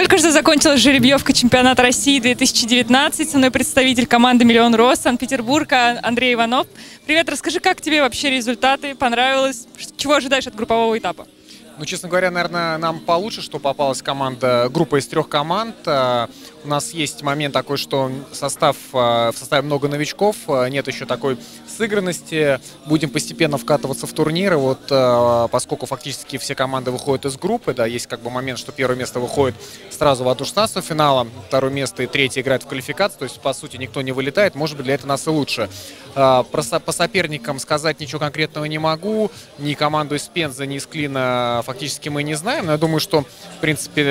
Только что закончилась жеребьевка чемпионата России 2019. Со мной представитель команды «Миллион Роз» Санкт-Петербург Андрей Иванов. Привет, расскажи, как тебе вообще результаты, понравилось? Чего ожидаешь от группового этапа? Ну, честно говоря, наверное, нам получше, что попалась группа из 3 команд. У нас есть момент такой, что в составе много новичков, нет еще такой сыгранности. Будем постепенно вкатываться в турниры, поскольку фактически все команды выходят из группы, да, есть как бы момент, что первое место выходит сразу в одну 16 финала, второе место и третье играют в квалификацию, то есть, по сути, никто не вылетает, может быть, для этого нас и лучше. По соперникам сказать ничего конкретного не могу, ни команду из Пензы, ни из Клина фактически мы не знаем, но я думаю, что, в принципе,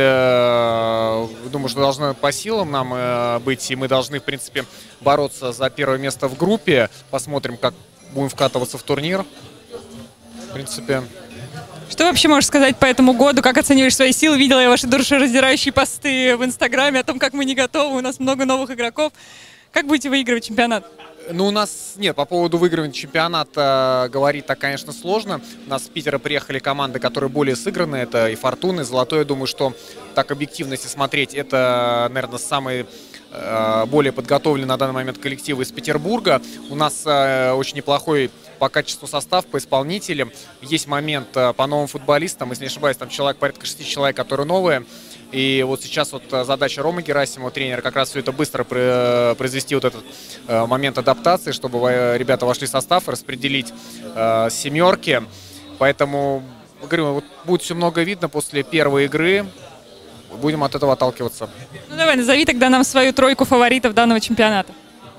должно по силам нам быть, и мы должны, в принципе, бороться за первое место в группе. Посмотрим, как будем вкатываться в турнир. В принципе... Что вообще можешь сказать по этому году? Как оцениваешь свои силы? Видела я ваши душераздирающие посты в Инстаграме о том, как мы не готовы, у нас много новых игроков. Как будете выигрывать чемпионат? Ну, у нас нет, по поводу выигрывания чемпионата говорить так, конечно, сложно. У нас с Питера приехали команды, которые более сыграны. Это и Фортуна, и Золотой. Я думаю, что так объективно, если смотреть, это, наверное, самые более подготовленные на данный момент коллективы из Петербурга. У нас очень неплохой по качеству состав, по исполнителям. Есть момент по новым футболистам. Если не ошибаюсь, там порядка 6 человек, которые новые. И вот сейчас задача Ромы Герасимова, тренера, как раз все это быстро произвести этот момент адаптации, чтобы ребята вошли в состав, распределить семерки. Поэтому, говорю, будет все много видно после первой игры. Будем от этого отталкиваться. Ну давай, назови тогда нам свою тройку фаворитов данного чемпионата.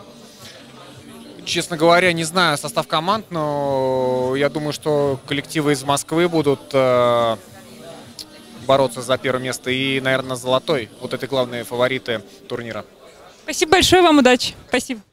Честно говоря, не знаю состав команд, но я думаю, что коллективы из Москвы будут бороться за первое место и, наверное, Золотой. Вот это главные фавориты турнира. Спасибо большое, вам удачи. Спасибо.